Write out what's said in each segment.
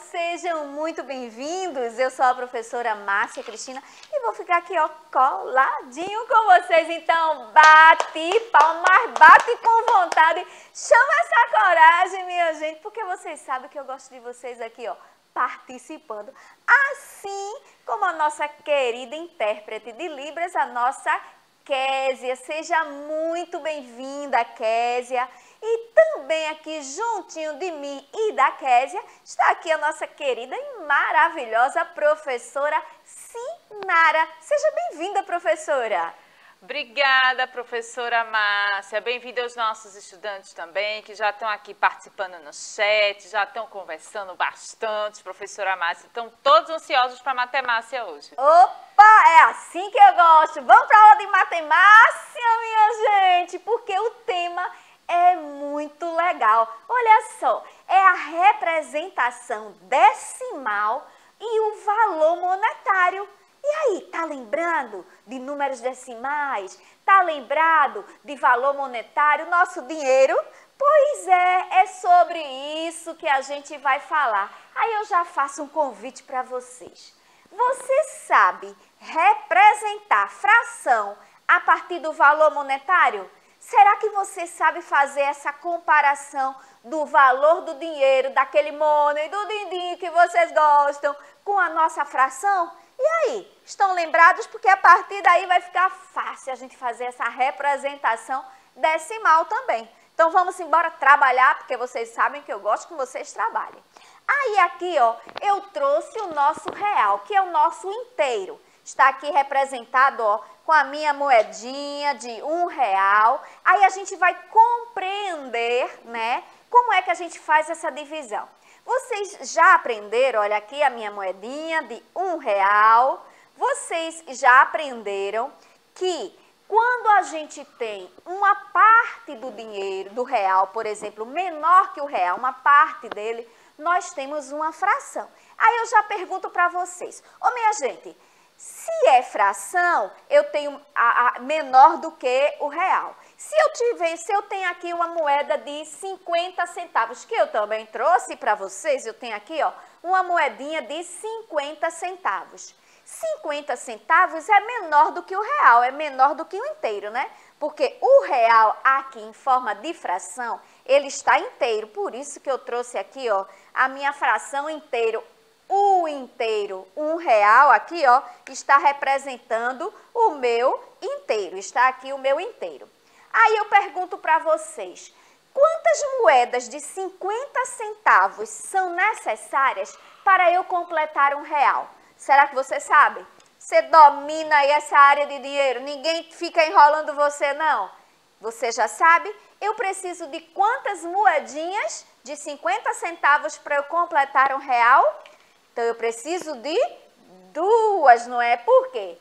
Sejam muito bem-vindos. Eu sou a professora Márcia Cristina e vou ficar aqui, ó, coladinho com vocês. Então, bate palma, mas bate com vontade. Chama essa coragem, minha gente, porque vocês sabem que eu gosto de vocês aqui, ó, participando. Assim como a nossa querida intérprete de Libras, a nossa Késia. Seja muito bem-vinda, Késia. E também aqui juntinho de mim e da Késia está aqui a nossa querida e maravilhosa professora Sinara. Seja bem-vinda, professora. Obrigada, professora Márcia. Bem-vinda aos nossos estudantes também, que já estão aqui participando no chat, já estão conversando bastante. Professora Márcia, estão todos ansiosos para a matemática hoje. Opa, é assim que eu gosto. Vamos para a aula de matemática, minha gente, porque o tema é muito legal. Olha só, é a representação decimal e o valor monetário. E aí, tá lembrando de números decimais? Tá lembrado de valor monetário, nosso dinheiro? Pois é sobre isso que a gente vai falar. Aí eu já faço um convite para vocês. Você sabe representar fração a partir do valor monetário? Será que você sabe fazer essa comparação do valor do dinheiro, daquele money, do din-din que vocês gostam, com a nossa fração? E aí, estão lembrados? Porque a partir daí vai ficar fácil a gente fazer essa representação decimal também. Então vamos embora trabalhar, porque vocês sabem que eu gosto que vocês trabalhem. Aí aqui, ó, eu trouxe o nosso real, que é o nosso inteiro. Está aqui representado, ó, com a minha moedinha de R$1. Aí a gente vai compreender, né, como é que a gente faz essa divisão. Vocês já aprenderam, olha aqui a minha moedinha de R$1. Vocês já aprenderam que quando a gente tem uma parte do dinheiro, do real, por exemplo, menor que o real, uma parte dele, nós temos uma fração. Aí eu já pergunto para vocês, ô minha gente, se é fração, eu tenho a menor do que o real. Se eu tenho aqui uma moeda de 50 centavos, que eu também trouxe para vocês, eu tenho aqui, ó, uma moedinha de 50 centavos. 50 centavos é menor do que o real, é menor do que o inteiro, né? Porque o real aqui em forma de fração, ele está inteiro. Por isso que eu trouxe aqui, ó, a minha fração inteiro. O inteiro, R$1 aqui, ó, está representando o meu inteiro. Está aqui o meu inteiro. Aí eu pergunto para vocês, quantas moedas de 50 centavos são necessárias para eu completar R$1? Será que você sabe? Você domina aí essa área de dinheiro? Ninguém fica enrolando você, não? Você já sabe? Eu preciso de quantas moedinhas de 50 centavos para eu completar R$1? Então, eu preciso de 2, não é? Por quê?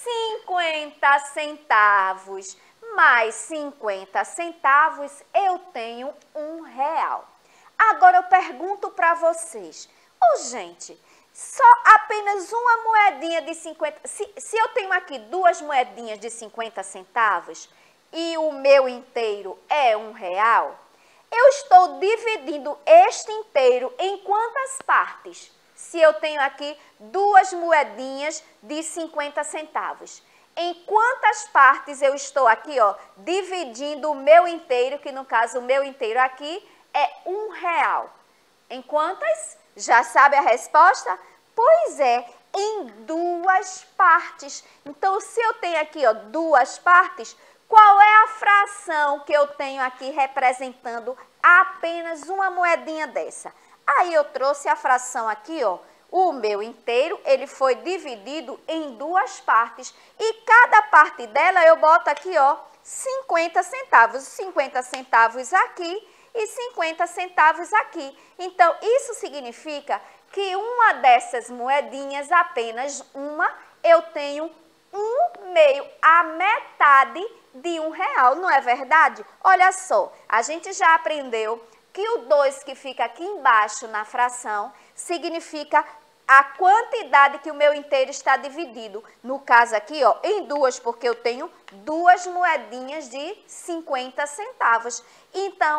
50 centavos mais 50 centavos, eu tenho R$1. Agora, eu pergunto para vocês. Gente, só apenas uma moedinha de 50... Se eu tenho aqui 2 moedinhas de 50 centavos e o meu inteiro é R$1, eu estou dividindo este inteiro em quantas partes? Se eu tenho aqui 2 moedinhas de 50 centavos. Em quantas partes eu estou aqui, ó, dividindo o meu inteiro, que no caso o meu inteiro aqui é R$1. Em quantas? Já sabe a resposta? Pois é, em 2 partes. Então, se eu tenho aqui, ó, 2 partes, qual é a fração que eu tenho aqui representando apenas uma moedinha dessa? Aí eu trouxe a fração aqui, ó, o meu inteiro, ele foi dividido em 2 partes. E cada parte dela eu boto aqui, ó, 50 centavos. 50 centavos aqui e 50 centavos aqui. Então, isso significa que uma dessas moedinhas, apenas uma, eu tenho 1/2, a metade de R$1, não é verdade? Olha só, a gente já aprendeu que o 2 que fica aqui embaixo na fração significa a quantidade que o meu inteiro está dividido. No caso aqui, ó, em 2, porque eu tenho 2 moedinhas de 50 centavos. Então,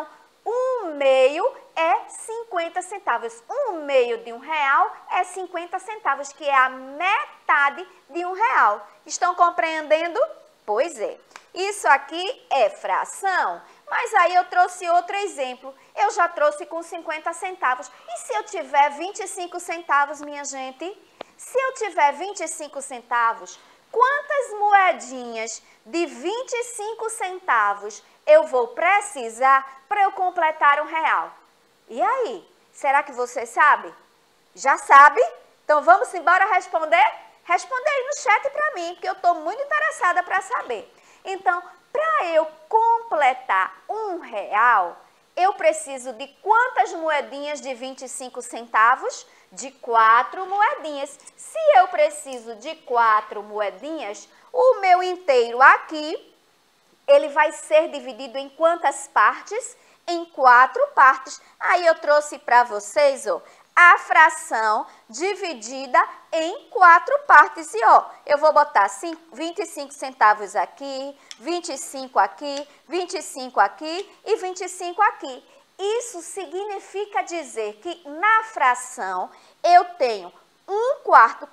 1 meio é 50 centavos. 1 meio de R$1 é 50 centavos, que é a metade de R$1. Estão compreendendo? Pois é. Isso aqui é fração, mas aí eu trouxe outro exemplo. Eu já trouxe com 50 centavos. E se eu tiver 25 centavos, minha gente? Se eu tiver 25 centavos, quantas moedinhas de 25 centavos eu vou precisar para eu completar R$1? E aí? Será que você sabe? Já sabe? Então vamos embora responder? Responde aí no chat para mim, porque eu estou muito interessada para saber. Então, para eu completar R$1, eu preciso de quantas moedinhas de 25 centavos? De 4 moedinhas. Se eu preciso de 4 moedinhas, o meu inteiro aqui, ele vai ser dividido em quantas partes? Em 4 partes. Aí eu trouxe para vocês, ó, a fração dividida em 4 partes. E, ó, eu vou botar 25 centavos aqui, 25 aqui, 25 aqui e 25 aqui. Isso significa dizer que na fração eu tenho um quarto,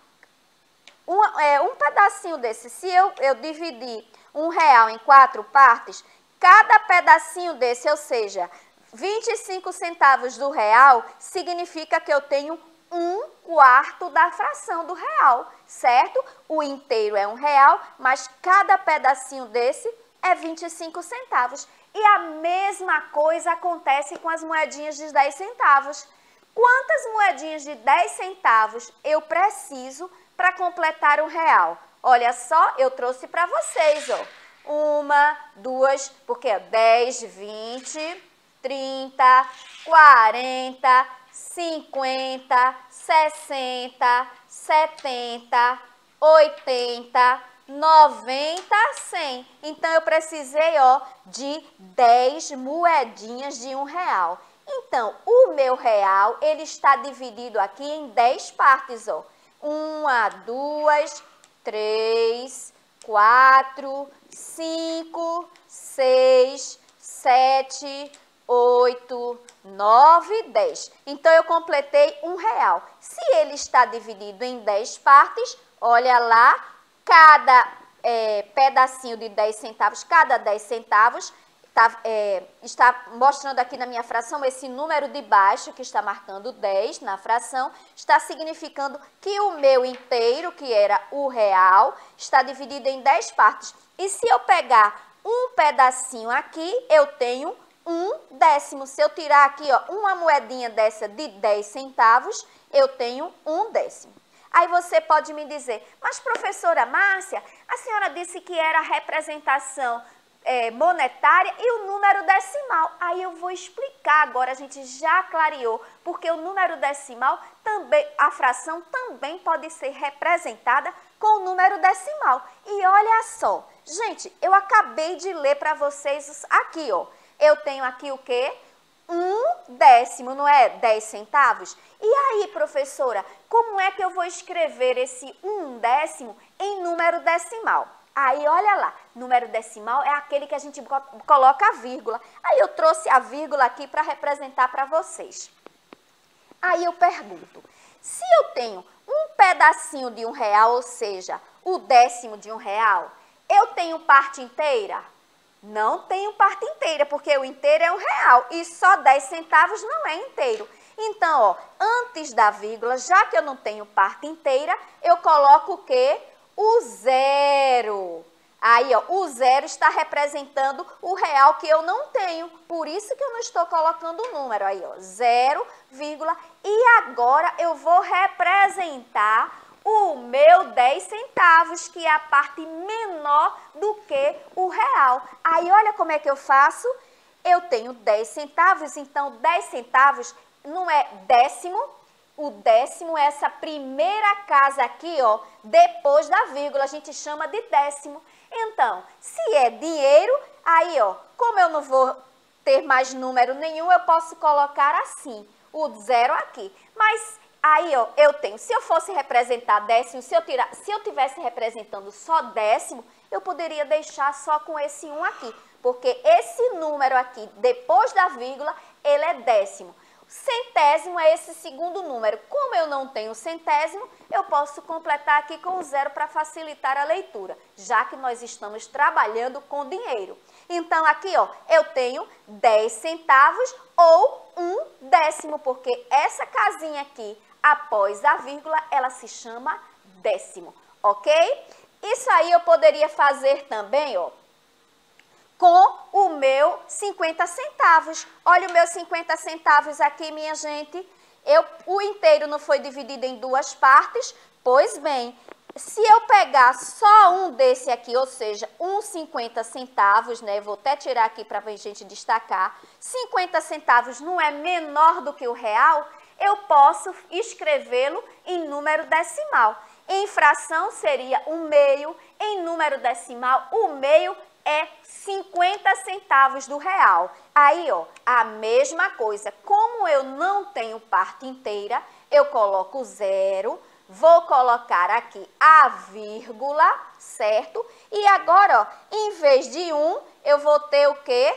um pedacinho desse. Se eu dividir R$1 em 4 partes, cada pedacinho desse, ou seja, 25 centavos do R$1, significa que eu tenho um quarto da fração do R$1, certo? O inteiro é R$1, mas cada pedacinho desse é 25 centavos. E a mesma coisa acontece com as moedinhas de 10 centavos. Quantas moedinhas de 10 centavos eu preciso para completar R$1? Olha só, eu trouxe para vocês, ó. 1, 2, porque 10, 20, 30, 40, 50, 60, 70, 80, 90, 100. Então, eu precisei, ó, de 10 moedinhas de R$1. Então, o meu R$1, ele está dividido aqui em 10 partes, ó. 1, 2, 3, 4, 5, 6, 7, 8, 9, 10. Então, eu completei R$1. Se ele está dividido em 10 partes, olha lá, cada pedacinho de 10 centavos, cada 10 centavos, está mostrando aqui na minha fração esse número de baixo que está marcando 10 na fração, está significando que o meu inteiro, que era o R$1, está dividido em 10 partes. E se eu pegar um pedacinho aqui, eu tenho 1/10. Se eu tirar aqui, ó, uma moedinha dessa de 10 centavos, eu tenho 1/10. Aí você pode me dizer, mas professora Márcia, a senhora disse que era a representação monetária e o número decimal. Aí eu vou explicar agora, a gente já clareou, porque o número decimal também, a fração também pode ser representada com o número decimal. E olha só, gente, eu acabei de ler para vocês aqui, ó. Eu tenho aqui o quê? 1/10, não é 10 centavos? E aí, professora, como é que eu vou escrever esse 1/10 em número decimal? Aí, olha lá, número decimal é aquele que a gente coloca a vírgula. Aí eu trouxe a vírgula aqui para representar para vocês. Aí eu pergunto, se eu tenho um pedacinho de R$1, ou seja, o 10º de R$1, eu tenho parte inteira? Não tenho parte inteira, porque o inteiro é R$1 e só 10 centavos não é inteiro. Então, ó, antes da vírgula, já que eu não tenho parte inteira, eu coloco o quê? O 0. Aí, ó, o 0 está representando o R$1 que eu não tenho. Por isso que eu não estou colocando o número. Aí, ó, 0, vírgula. E agora eu vou representar o meu 10 centavos, que é a parte menor do que o R$1. Aí, olha como é que eu faço. Eu tenho 10 centavos, então 10 centavos não é décimo. O 10º é essa primeira casa aqui, ó, depois da vírgula, a gente chama de 10º. Então, se é dinheiro, aí, ó, como eu não vou ter mais número nenhum, eu posso colocar assim, o 0 aqui. Mas Aí, ó, eu tenho, se eu fosse representar décimo, se eu tivesse representando só décimo, eu poderia deixar só com esse 1 aqui, porque esse número aqui, depois da vírgula, ele é décimo. Centésimo é esse segundo número. Como eu não tenho centésimo, eu posso completar aqui com o 0 para facilitar a leitura, já que nós estamos trabalhando com dinheiro. Então, aqui, ó, eu tenho 10 centavos ou 1 décimo, porque essa casinha aqui, após a vírgula, ela se chama décimo, ok? Isso aí eu poderia fazer também, ó, com o meu 50 centavos. Olha o meu 50 centavos aqui, minha gente. O inteiro não foi dividido em duas partes. Pois bem, se eu pegar só um desse aqui, ou seja, um 50 centavos, né? Vou até tirar aqui para a gente destacar. 50 centavos não é menor do que o real, eu posso escrevê-lo em número decimal. Em fração seria o meio, em número decimal, o meio é 50 centavos do real. Aí, ó, a mesma coisa. Como eu não tenho parte inteira, eu coloco 0, vou colocar aqui a vírgula, certo? E agora, ó, em vez de 1, eu vou ter o quê?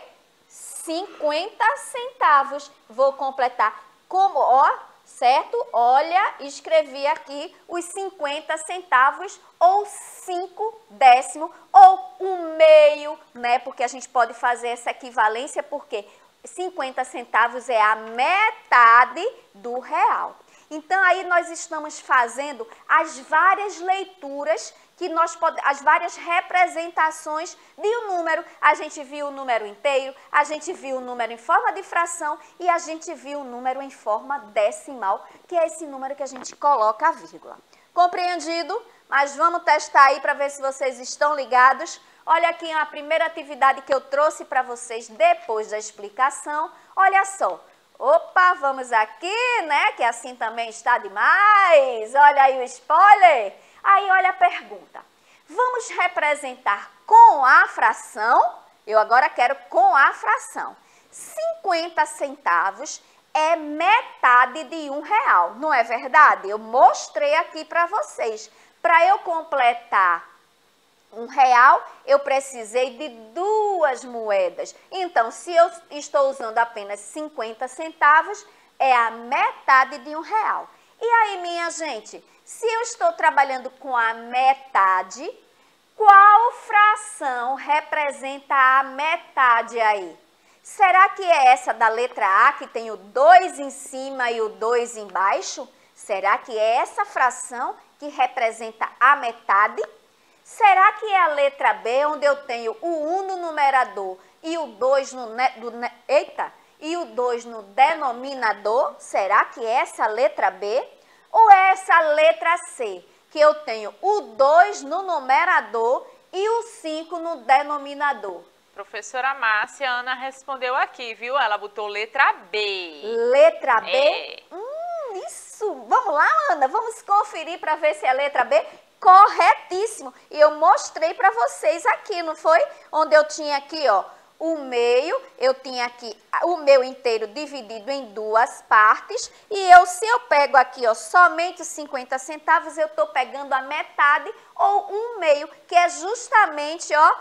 50 centavos. Vou completar como, ó, certo? Olha, escrevi aqui os 50 centavos ou 5 décimos ou um meio, né? Porque a gente pode fazer essa equivalência porque 50 centavos é a metade do real. Então, aí nós estamos fazendo as várias leituras que as várias representações de um número. A gente viu o número inteiro, a gente viu o número em forma de fração e a gente viu o número em forma decimal, que é esse número que a gente coloca a vírgula. Compreendido? Mas vamos testar aí para ver se vocês estão ligados. Olha aqui a primeira atividade que eu trouxe para vocês depois da explicação. Olha só. Opa, vamos aqui, né? Que assim também está demais. Olha aí o spoiler. Aí, olha a pergunta. Vamos representar com a fração? Eu agora quero com a fração. 50 centavos é metade de R$1, não é verdade? Eu mostrei aqui para vocês. Para eu completar R$1, eu precisei de 2 moedas. Então, se eu estou usando apenas 50 centavos, é a metade de R$1. E aí, minha gente, se eu estou trabalhando com a metade, qual fração representa a metade aí? Será que é essa da letra A, que tem o 2 em cima e o 2 embaixo? Será que é essa fração que representa a metade? Será que é a letra B, onde eu tenho o 1 no numerador e o 2 no denominador? Será que é essa letra B? Ou é essa letra C, que eu tenho o 2 no numerador e o 5 no denominador? Professora Márcia, a Ana respondeu aqui, viu? Ela botou letra B. Letra B? Isso! Vamos lá, Ana, vamos conferir para ver se é letra B. Corretíssimo! E eu mostrei para vocês aqui, não foi? Onde eu tinha aqui, ó, o meio, eu tinha aqui o meu inteiro dividido em duas partes. E se eu pego aqui, ó, somente os 50 centavos, eu estou pegando a metade ou um meio, que é justamente, ó,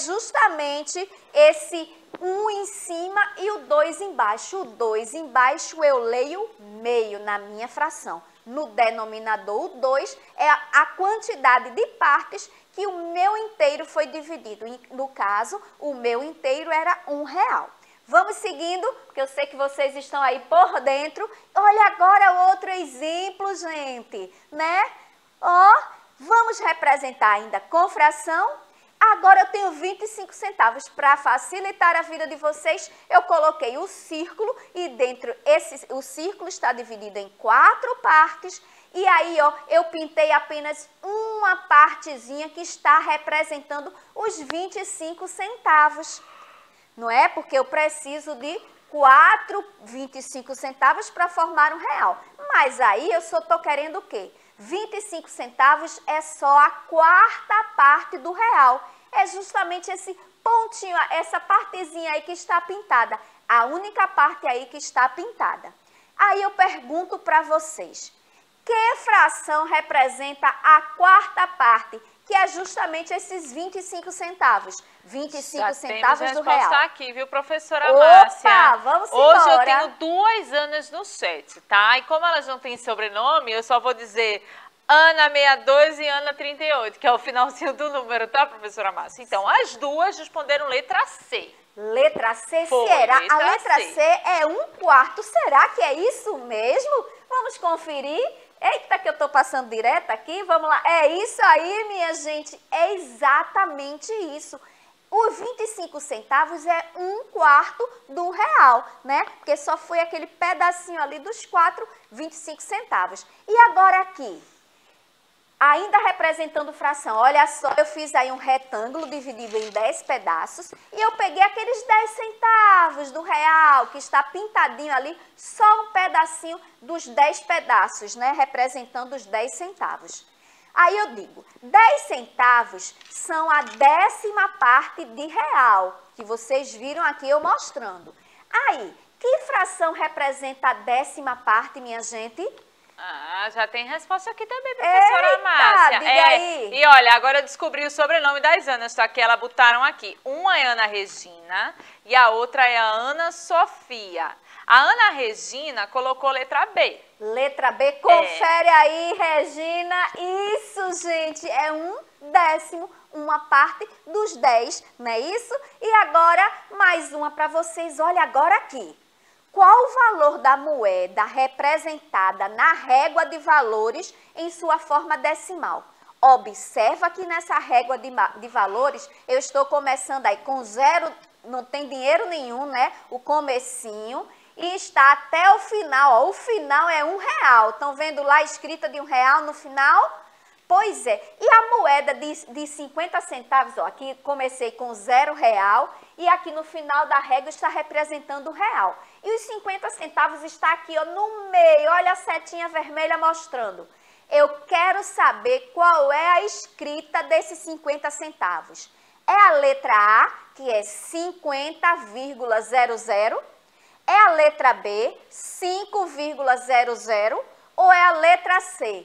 esse 1 em cima e o 2 embaixo. O 2 embaixo eu leio meio na minha fração. No denominador, o 2 é a quantidade de partes que o meu inteiro foi dividido. No caso, o meu inteiro era R$1. Vamos seguindo, porque eu sei que vocês estão aí por dentro. Olha agora outro exemplo, gente, né? Ó, vamos representar ainda com fração. Agora eu tenho 25 centavos. Para facilitar a vida de vocês, eu coloquei o círculo e dentro o círculo está dividido em 4 partes. E aí, ó, eu pintei apenas uma partezinha que está representando os 25 centavos. Não é? Porque eu preciso de 25 centavos para formar R$1. Mas aí eu só estou querendo o quê? 25 centavos é só a 4ª parte do real. É justamente esse pontinho, essa partezinha aí que está pintada. A única parte aí que está pintada. Aí eu pergunto para vocês, Que fração representa a quarta parte? Que é justamente esses 25 centavos. 25 centavos do real. Já aqui, viu, professora Márcia? Opa, vamos Hoje embora. eu tenho 2 Anas no chat, tá? E como elas não têm sobrenome, eu só vou dizer Ana 62 e Ana 38, que é o finalzinho do número, tá, professora Márcia? Então, as duas responderam letra C. Letra C, Foi, será? letra A letra C é 1/4. Será que é isso mesmo? Vamos conferir. Eita, que eu tô passando direto aqui. Vamos lá. É isso aí, minha gente. É exatamente isso. Os 25 centavos é 1/4 do real, né? Porque só foi aquele pedacinho ali dos 25 centavos. E agora aqui, ainda representando fração, olha só, eu fiz aí um retângulo dividido em 10 pedaços e eu peguei aqueles 10 centavos do real, que está pintadinho ali, só um pedacinho dos 10 pedaços, né, representando os 10 centavos. Aí eu digo, 10 centavos são a 10ª parte de real, que vocês viram aqui eu mostrando. Aí, que fração representa a 10ª parte, minha gente? Ah, já tem resposta aqui também, professora Márcia. Diga aí. E olha, agora eu descobri o sobrenome das Anas, tá? Que elas botaram aqui. Uma é Ana Regina e a outra é a Ana Sofia. A Ana Regina colocou letra B. Letra B, confere aí, Regina. Isso, gente, é 1/10, uma parte dos 10, não é isso? E agora, mais uma para vocês. Olha agora aqui. Qual o valor da moeda representada na régua de valores em sua forma decimal? Observa que nessa régua de valores, eu estou começando aí com 0, não tem dinheiro nenhum, né? O comecinho, e está até o final, ó, o final é R$1. Estão vendo lá a escrita de R$1 no final? Pois é, e a moeda de 50 centavos, ó, aqui comecei com R$0 e aqui no final da régua está representando R$1. E os 50 centavos está aqui, ó, no meio, olha a setinha vermelha mostrando. Eu quero saber qual é a escrita desses 50 centavos. É a letra A, que é 50,00, é a letra B, 5,00 ou é a letra C,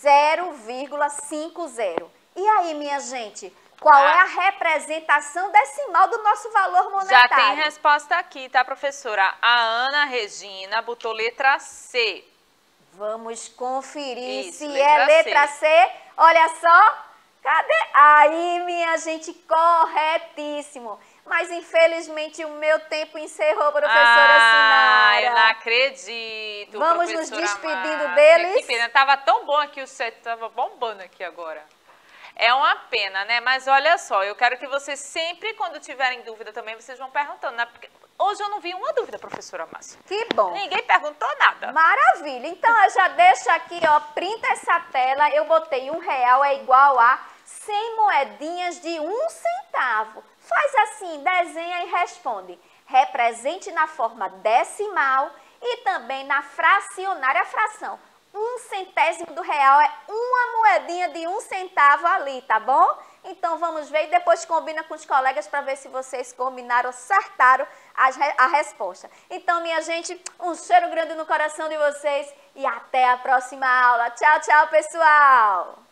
0,50. E aí, minha gente, qual é a representação decimal do nosso valor monetário? Já tem resposta aqui, tá, professora? A Ana Regina botou letra C. Vamos conferir Isso, se letra é letra C. Olha só. Cadê? Aí, minha gente, corretíssimo. Mas, infelizmente, o meu tempo encerrou, professora Sinara. Eu não acredito, Vamos nos despedindo Márcia. deles. Que pena, tava tão bom aqui, o set tava bombando aqui agora. É uma pena, né? Mas olha só, eu quero que vocês sempre, quando tiverem dúvida também, vocês vão perguntando, né? Porque hoje eu não vi uma dúvida, professora Márcia. Que bom. Ninguém perguntou nada. Maravilha. Então, eu já deixo aqui, ó, printa essa tela. Eu botei R$1 é igual a 100 moedinhas de 1 centavo. Faz assim, desenha e responde. Represente na forma decimal e também na fracionária fração. 1/100 do real é uma moedinha de 1 centavo ali, tá bom? Então vamos ver e depois combina com os colegas para ver se vocês combinaram, acertaram a resposta. Então, minha gente, um cheiro grande no coração de vocês e até a próxima aula. Tchau, tchau, pessoal!